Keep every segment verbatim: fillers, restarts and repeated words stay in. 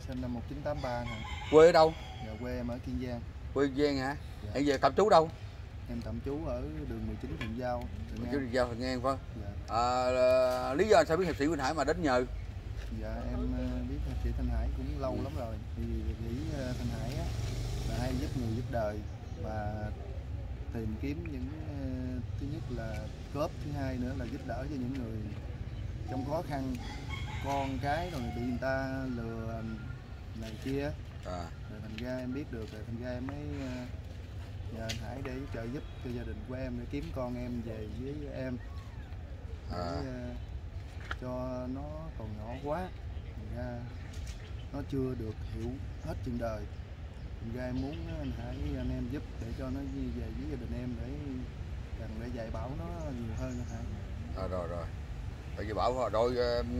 sinh năm một chín tám ba hả? Quê ở đâu? Dạ, quê em ở Kiên Giang. Quê Kiên Giang hả? Dạ. Em về tạm trú đâu? Em tạm trú ở đường mười chín Thuận Giao. Thuận Giao Thuận Ngang phải không? Dạ. À, lý do sao biết hiệp sĩ Quỳnh Hải mà đến nhờ? Dạ, em biết hiệp sĩ Thanh Hải cũng lâu lắm rồi. Thì hiệp sĩ Thanh Hải á, là hay giúp người giúp đời và tìm kiếm những, thứ nhất là cốp, thứ hai nữa là giúp đỡ cho những người trong khó khăn, con cái rồi bị người ta lừa này kia. À. Rồi thành ra em biết được, rồi thành ra em mới nhờ anh Hải để trợ giúp cho gia đình của em để kiếm con em về với em để à. cho nó còn nhỏ quá, thành ra nó chưa được hiểu hết chuyện đời. Thành ra em muốn anh Hải anh em giúp để cho nó về với gia đình em để cần để dạy bảo nó nhiều hơn anh Hải. À, rồi rồi. Tại vì bảo rồi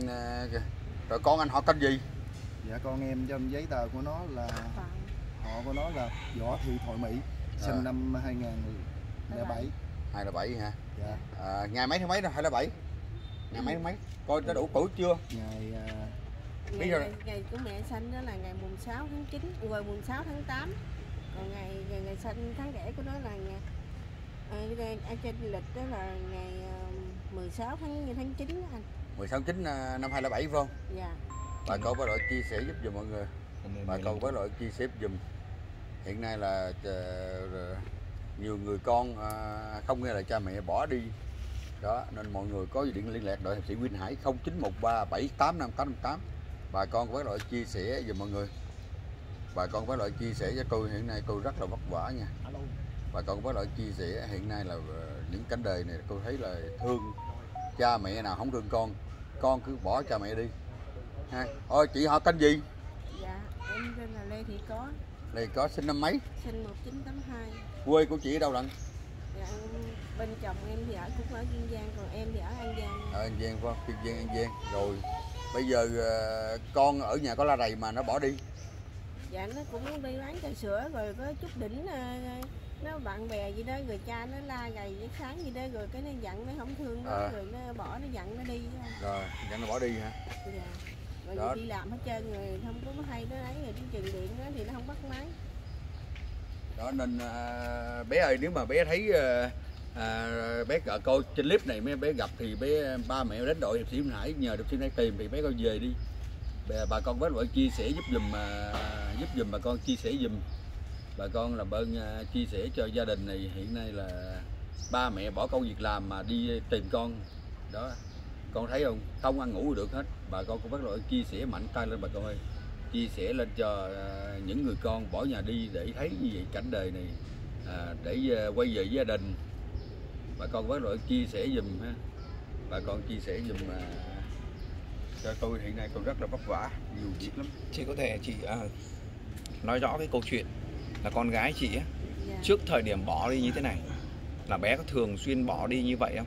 rồi con anh họ tên gì? Dạ, con em trong giấy tờ của nó là họ của nó là Võ Thị Thoại Mỹ, sinh à. năm hai nghìn lẻ bảy. hai nghìn lẻ bảy hả? Dạ. À, ngày mấy tháng mấy đâu? hai nghìn lẻ bảy. Ngày mấy tháng mấy? Coi đã đủ tuổi chưa? Ngày uh... ngày, ngày, ngày của mẹ sanh đó là ngày mùng sáu tháng chín, rồi mùng sáu tháng tám. Còn ngày ngày, ngày sanh tháng đẻ của nó là ngày ở trên lịch đó là ngày mười sáu tháng tháng chín đó anh. mười sáu tháng chín năm hai nghìn lẻ bảy phải không? Dạ. Bà con với đội chia sẻ giúp giùm mọi người. Bà con với đội chia sẻ giùm. Hiện nay là uh, nhiều người con uh, không nghe lời cha mẹ bỏ đi. Đó, nên mọi người có gì điện liên lạc đội hiệp sĩ Quỳnh Hải không chín một ba bảy tám năm tám tám. Bà con với đội chia sẻ giùm mọi người. Bà con với đội chia sẻ cho tôi hiện nay tôi rất là vất vả nha. Bà con với đội chia sẻ hiện nay là uh, những cảnh đời này tôi thấy là thương cha mẹ nào không thương con, con cứ bỏ cha mẹ đi. Ha. Ôi chị họ tên gì? Dạ, em tên là Lê Thị Có. Lê Có sinh năm mấy? Sinh một chín tám hai. Quê của chị ở đâu lận? Dạ, bên chồng em thì ở cũng ở Kiên Giang, còn em thì ở An Giang. Ở An Giang phải không? Kiên Giang, An Giang. Rồi bây giờ uh, con ở nhà có la rầy mà nó bỏ đi? Dạ, nó cũng đi bán trà sữa rồi có chút đỉnh uh, nó bạn bè gì đó, rồi cha nó la gầy với sáng gì đó, rồi cái nó giận nó không thương nó, à. rồi nó bỏ nó giận nó đi. Rồi giận nó bỏ đi hả? Dạ. Rồi đó. Đi làm hết trơn rồi không có hay nó ấy, rồi cái truyền điện đó thì nó không bắt máy. Đó nên uh, bé ơi, nếu mà bé thấy uh, uh, bé cỡ coi trên clip này mấy bé gặp thì bé ba mẹ đến đội hiệp sĩ Quỳnh Hải nhờ được xin hãy tìm thì bé coi về đi. Bà, bà con với đội chia sẻ giúp dùm uh, giúp dùm bà con chia sẻ dùm. Bà con làm ơn uh, chia sẻ cho gia đình này hiện nay là ba mẹ bỏ công việc làm mà đi tìm con. Đó. Con thấy không? Không ăn ngủ được hết. Bà con cũng bắt đầu chia sẻ mạnh tay lên bà con ơi. Chia sẻ lên cho uh, những người con bỏ nhà đi để thấy như vậy cảnh đời này, uh, để uh, quay về với gia đình. Bà con bắt đầu chia sẻ dùm ha. Bà con chia sẻ dùm uh, cho tôi hiện nay tôi rất là vất vả nhiều việc lắm. Chị có thể chị uh, nói rõ cái câu chuyện là con gái chị á, dạ. trước thời điểm bỏ đi như thế này là bé có thường xuyên bỏ đi như vậy không?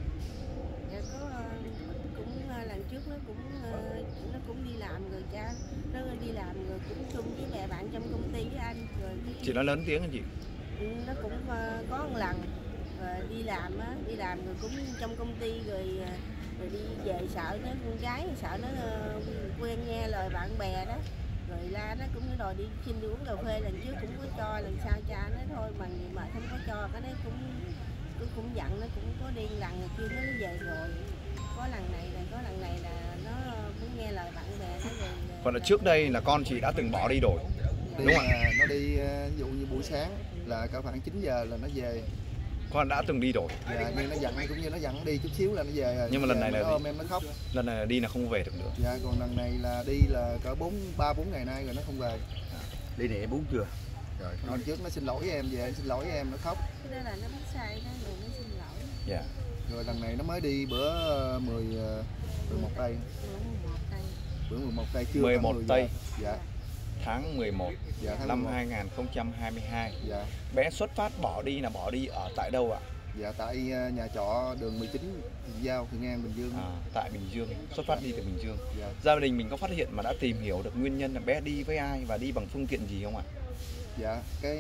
Dạ có, cũng lần trước nó cũng nó cũng đi làm rồi cha nó đi làm rồi cũng chung với mẹ bạn trong công ty với anh rồi cái... Chị nói lớn tiếng hả chị? Nó cũng có một lần rồi đi làm á, đi làm rồi cũng trong công ty rồi rồi đi về sợ nó con gái sợ nó quen nghe lời bạn bè đó, rồi la nó cũng đòi đi xin đi uống cà phê, lần trước cũng có cho, lần sau cha nó thôi bằng gì mà không có cho, cái đấy cũng cũng, cũng giận, nó cũng có điên lần rồi kia nó về rồi, có lần này là có lần này là nó muốn nghe lời bạn bè nó rồi. Còn là trước đây là con chị đã từng bỏ đi rồi đi, đúng không? Nó đi ví dụ như buổi sáng là cả khoảng chín giờ là nó về. Con đã từng đi rồi. Dạ, nhưng nó giận cũng như nó giận đi chút xíu là nó về rồi. Nhưng mà lần này là ôm em nó khóc. Lần này là đi là không về được nữa. Dạ, còn lần này là đi là cỡ bốn ba bốn ngày nay rồi nó không về. Đi này em uống chưa? Rồi, lần trước nó xin lỗi với em về, xin lỗi với em nó khóc. Cái đó là nó biết sai đó rồi nó xin lỗi. Dạ. Rồi lần này nó mới đi bữa mười mười một tây. Bữa mười một tây chưa. mười một tây. Dạ. Tháng mười một dạ, tháng năm mười một. hai nghìn không trăm hai mươi hai. Dạ. Bé xuất phát bỏ đi là bỏ đi ở tại đâu ạ? Dạ, tại nhà trọ đường mười chín Thuận Giao, Thuận An, Bình Dương. À, tại Bình Dương, xuất phát đi từ Bình Dương. Dạ. Gia đình mình có phát hiện mà đã tìm hiểu được nguyên nhân là bé đi với ai và đi bằng phương tiện gì không ạ? Dạ, cái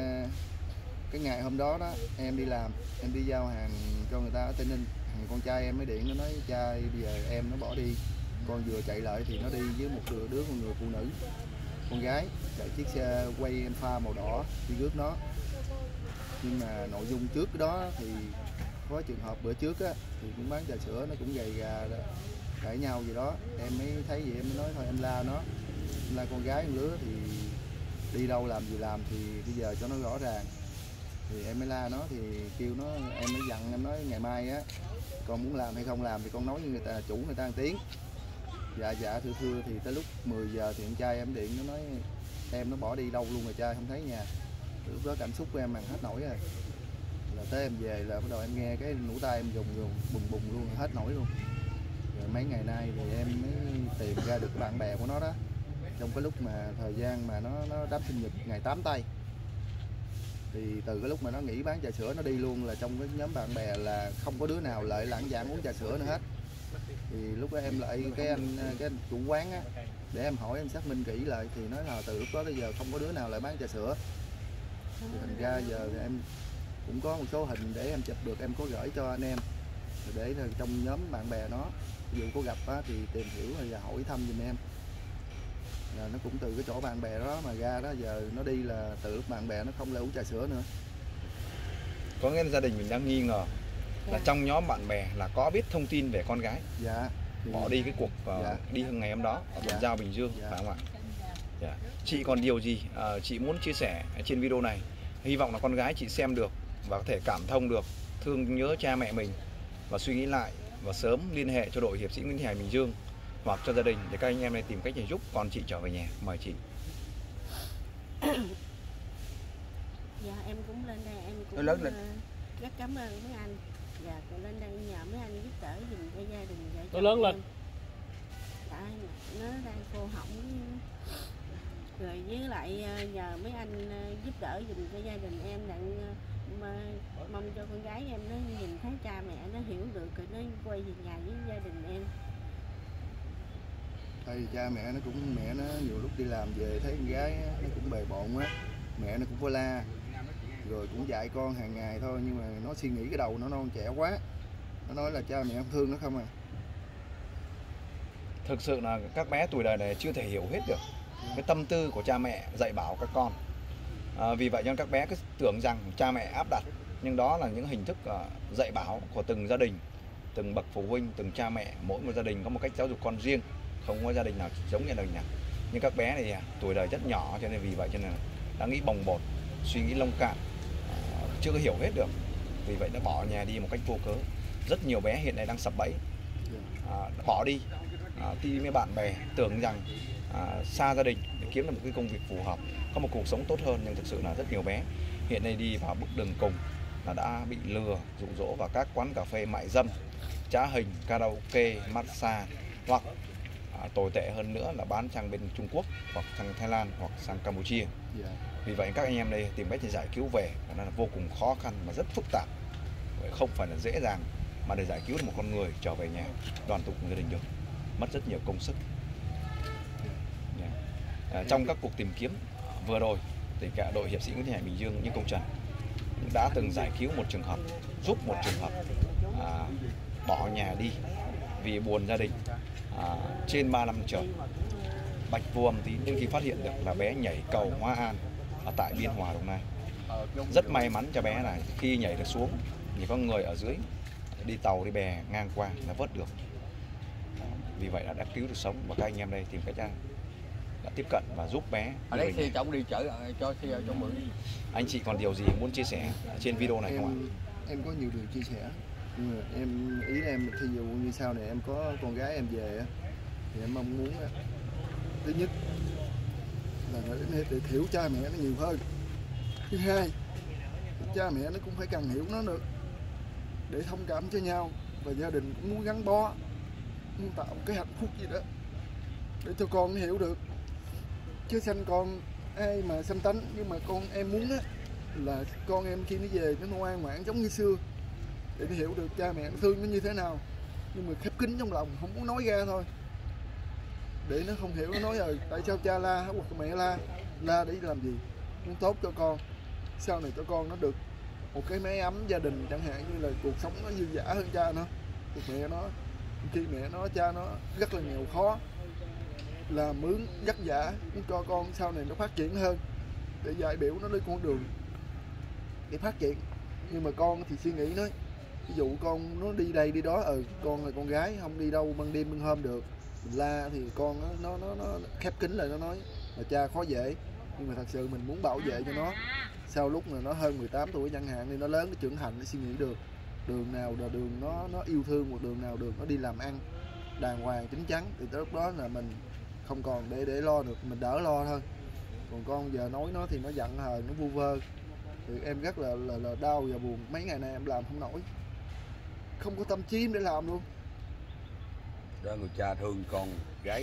cái ngày hôm đó đó em đi làm, em đi giao hàng cho người ta ở Tây Ninh, thằng con trai em mới điện nó nói cha bây giờ em nó bỏ đi con vừa chạy lại thì nó đi với một đứa, đứa con người phụ nữ, con gái chạy chiếc xe quay Enfa màu đỏ đi rước nó. Nhưng mà nội dung trước đó thì có trường hợp bữa trước á, thì cũng bán trà sữa nó cũng gầy gà đó, cãi nhau gì đó, em mới thấy vậy em mới nói thôi em la nó, em la con gái con đứa thì đi đâu làm gì làm thì bây giờ cho nó rõ ràng. Thì em mới la nó thì kêu nó, em mới dặn em nói ngày mai á con muốn làm hay không làm thì con nói với người ta, chủ người ta một tiếng. Dạ dạ thưa thưa thì tới lúc mười giờ thì con trai em điện nó nói em nó bỏ đi đâu luôn rồi trai không thấy nhà. Lúc đó cảm xúc của em màn hết nổi rồi. Là tới em về là bắt đầu em nghe cái nụ tay em dùng dùng bùng bùng luôn, hết nổi luôn. Rồi mấy ngày nay thì em mới tìm ra được bạn bè của nó đó. Trong cái lúc mà thời gian mà nó nó đám sinh nhật ngày tám tây. Thì từ cái lúc mà nó nghỉ bán trà sữa nó đi luôn, là trong cái nhóm bạn bè là không có đứa nào lại lãng giảng uống trà sữa nữa hết. Thì lúc đó em lại cái anh cái anh chủ quán á, để em hỏi em xác minh kỹ lại thì nói là từ lúc đó tới giờ không có đứa nào lại bán trà sữa. Thì thành ra giờ thì em cũng có một số hình để em chụp được, em có gửi cho anh em để trong nhóm bạn bè nó, ví dụ có gặp á, thì tìm hiểu hay là hỏi thăm giùm em. Là nó cũng từ cái chỗ bạn bè đó mà ra đó, giờ nó đi là từ lúc bạn bè nó không lại uống trà sữa nữa. Có nghĩa là gia đình mình đang nghi ngờ là Dạ. trong nhóm bạn bè là có biết thông tin về con gái Dạ. Thì... bỏ đi cái cuộc uh, Dạ. đi hương ngày hôm đó ở Dạ. Thuận Giao, Bình Dương, Dạ. phải không ạ? Dạ. Chị còn điều gì uh, chị muốn chia sẻ trên video này? Hy vọng là con gái chị xem được và có thể cảm thông được, thương nhớ cha mẹ mình và suy nghĩ lại và sớm liên hệ cho đội hiệp sĩ Nguyễn Thị Hải Bình Dương hoặc cho gia đình để các anh em này tìm cách để giúp con chị trở về nhà. Mời chị. Dạ em cũng lên đây em cũng Nó lớn lên. uh, rất cảm ơn mấy anh. Dạ còn lên đây nhờ mấy anh giúp đỡ giùm cho gia đình vợ Nó chồng lớn em. lên. Dạ, nó đang khô hỏng rồi, với lại uh, nhờ mấy anh uh, giúp đỡ giùm cho gia đình em, đặng uh, mong cho con gái em nó nhìn thấy cha mẹ nó hiểu được rồi nó quay về nhà với gia đình em. Tại vì cha mẹ nó cũng, mẹ nó nhiều lúc đi làm về thấy con gái nó cũng bề bộn á, mẹ nó cũng có la, rồi cũng dạy con hàng ngày thôi, nhưng mà nó suy nghĩ cái đầu nó non trẻ quá, nó nói là cha mẹ không thương nó không à. Thực sự là các bé tuổi đời này chưa thể hiểu hết được cái tâm tư của cha mẹ dạy bảo các con. À, vì vậy cho nên các bé cứ tưởng rằng cha mẹ áp đặt, nhưng đó là những hình thức uh, dạy bảo của từng gia đình, từng bậc phụ huynh, từng cha mẹ. Mỗi một gia đình có một cách giáo dục con riêng, không có gia đình nào giống như gia đình nào. Nhưng các bé này tuổi đời rất nhỏ, cho nên vì vậy cho nên đã nghĩ bồng bột, suy nghĩ lông cạn, uh, chưa có hiểu hết được. Vì vậy đã bỏ nhà đi một cách vô cớ. Rất nhiều bé hiện nay đang sập bẫy, uh, bỏ đi À, đi với bạn bè, tưởng rằng à, xa gia đình để kiếm được một cái công việc phù hợp, có một cuộc sống tốt hơn, nhưng thực sự là rất nhiều bé hiện nay đi vào bước đường cùng là đã bị lừa, dụ dỗ vào các quán cà phê mại dâm, trá hình, karaoke, massage, hoặc à, tồi tệ hơn nữa là bán sang bên Trung Quốc hoặc sang Thái Lan hoặc sang Campuchia. Dạ. Vì vậy các anh em đây tìm cách để giải cứu về nó là vô cùng khó khăn và rất phức tạp, không phải là dễ dàng mà để giải cứu được một con người trở về nhà đoàn tụ cùng gia đình được, mất rất nhiều công sức. Yeah. À, trong các cuộc tìm kiếm vừa rồi thì cả đội hiệp sĩ Nguyễn Thị Hải Bình Dương như Công Trần đã từng giải cứu một trường hợp, giúp một trường hợp à, bỏ nhà đi vì buồn gia đình à, trên ba năm trời, bạch vô âm tín, đến khi phát hiện được là bé nhảy cầu Hóa An ở tại Biên Hòa, Đồng Nai. Rất may mắn cho bé là khi nhảy được xuống thì có người ở dưới đi tàu đi bè ngang qua là vớt được. Vì vậy là đã cứu được sống, và các anh em đây tìm cách đã, đã tiếp cận và giúp bé. Ở đấy thì chồng đi chở cho xe cho mượn. Anh chị còn điều gì muốn chia sẻ trên video này em, không ạ? Em có nhiều điều chia sẻ, nhưng mà em ý là em thí dụ như sau này em có con gái em về thì em mong muốn thứ nhất là nó đến để hiểu cha mẹ nó nhiều hơn. Thứ hai, cha mẹ nó cũng phải cần hiểu nó được để thông cảm cho nhau, và gia đình cũng muốn gắn bó, muốn tạo cái hạnh phúc gì đó để cho con nó hiểu được. Chứ sanh con ai mà sanh tánh, nhưng mà con em muốn á là con em khi nó về nó ngoan ngoãn giống như xưa, để nó hiểu được cha mẹ nó thương nó như thế nào, nhưng mà khép kín trong lòng, không muốn nói ra thôi, để nó không hiểu. Nó nói rồi tại sao cha la hoặc mẹ la, la để làm gì? Muốn tốt cho con, sau này cho con nó được một cái mái ấm gia đình, chẳng hạn như là cuộc sống nó dư dả hơn cha nó, cuộc mẹ nó. Khi mẹ nó cha nó rất là nghèo khó, làm mướn vất vả muốn cho con sau này nó phát triển hơn, để dạy biểu nó đi con đường để phát triển. Nhưng mà con thì suy nghĩ nói, ví dụ con nó đi đây đi đó, ừ con là con gái không đi đâu ban đêm ban hôm được, mình la thì con nó nó nó, nó khép kín lại, nó nói là cha khó dễ. Nhưng mà thật sự mình muốn bảo vệ cho nó, sau lúc mà nó hơn mười tám tuổi chẳng hạn, thì nó lớn, nó trưởng thành, nó suy nghĩ được đường nào là đường nó nó yêu thương, một đường nào đường nó đi làm ăn đàng hoàng chính chắn, thì tới lúc đó là mình không còn để để lo được, mình đỡ lo thôi. Còn con giờ nói nó thì nó giận hờn, nó vu vơ, thì em rất là, là là đau và buồn. Mấy ngày nay em làm không nổi, không có tâm trí để làm luôn. Đó, người cha thương con gái.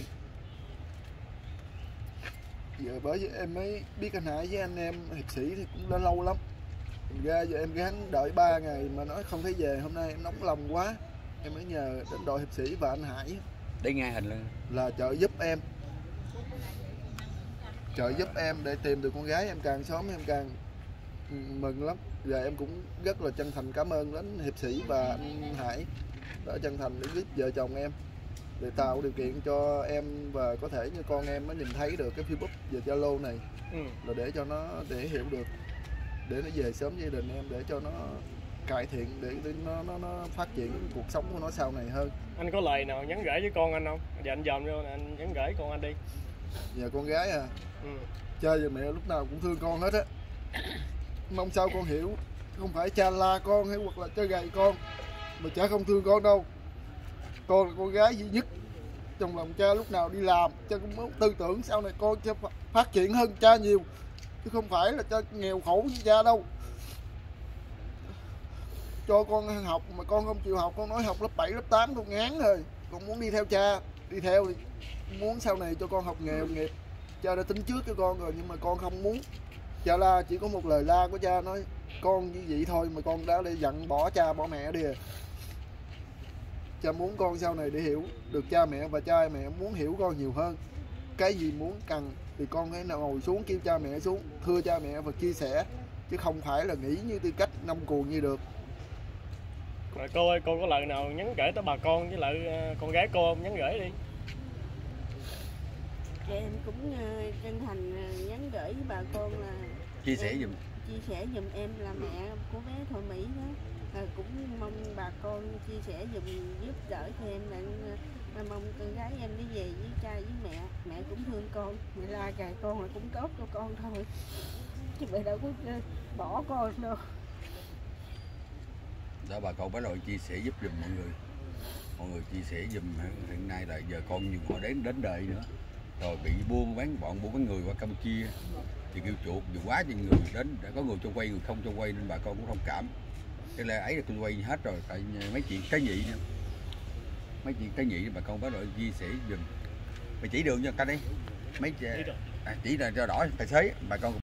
Giờ bởi vì em mới biết anh Hải với anh em hiệp sĩ thì cũng đã lâu lắm. Thành ra giờ em gắng đợi ba ngày mà nói không thấy về. Hôm nay em nóng lòng quá, em mới nhờ đến đội hiệp sĩ và anh Hải Để ngay hình lên. là trợ giúp em, trợ giúp em để tìm được con gái. Em càng sớm em càng mừng lắm. Giờ em cũng rất là chân thành cảm ơn đến hiệp sĩ và anh Hải đã chân thành để giúp vợ chồng em, để tạo điều kiện cho em và có thể như con em nó nhìn thấy được cái Facebook về Zalo này, ừ. là để cho nó để hiểu được, để nó về sớm gia đình em, để cho nó cải thiện, để, để nó, nó nó phát triển cuộc sống của nó sau này hơn. Anh có lời nào nhắn gửi với con anh không? Giờ anh dòm vô anh nhắn gửi con anh đi. Giờ con gái à, ừ. cha và mẹ lúc nào cũng thương con hết á. Mong sao con hiểu, không phải cha la con hay hoặc là cha gầy con, mà cha không thương con đâu. Con là con gái duy nhất trong lòng cha, lúc nào đi làm cha cũng muốn tư tưởng sau này con cha phát triển hơn cha nhiều, chứ không phải là cha nghèo khổ như cha đâu. Cho con học mà con không chịu học, con nói học lớp bảy, lớp tám con ngán rồi, con muốn đi theo cha. Đi theo thì muốn sau này cho con học nghề học nghiệp, cha đã tính trước cho con rồi, nhưng mà con không muốn. Cha la chỉ có một lời la của cha nói con như vậy thôi mà con đã để giận bỏ cha bỏ mẹ đi à. Cha muốn con sau này để hiểu được cha mẹ, và cha mẹ muốn hiểu con nhiều hơn. Cái gì muốn cần thì con hãy ngồi xuống kêu cha mẹ xuống, thưa cha mẹ và chia sẻ, chứ không phải là nghĩ như tư cách năm cuồng như được. Mà cô ơi, cô có lời nào nhắn gửi tới bà con với lại con gái cô không? Nhắn gửi đi. Thì em cũng chân thành nhắn gửi với bà con là chia sẻ giùm chia sẻ giùm em là mẹ của bé Thoại Mỹ đó, là cũng mong bà con chia sẻ giùm giúp đỡ cho em, là, là mong con gái em đi về với cha với mẹ. Mẹ cũng thương con, mẹ la cài con là cũng tốt cho con thôi, chứ mẹ đâu có bỏ con đâu. Đó, bà con bắt đầu chia sẻ giúp giùm mọi người, mọi người chia sẻ giùm. Hiện nay là giờ con nhiều họ đến đến đời nữa, rồi bị buôn bán, bọn buôn bán người qua Campuchia thì kêu chuột nhiều quá, nhiều người đến, đã có người trong quay người không trong quay, nên bà con cũng thông cảm. Cái là ấy là tôi quay hết rồi, tại mấy chuyện cái nhị nữa, mấy chuyện cái nhị bà con bắt đầu chia sẻ giùm. Mày chỉ đường cho ta đi, mấy à, chỉ là cho đỏ tài xế bà con.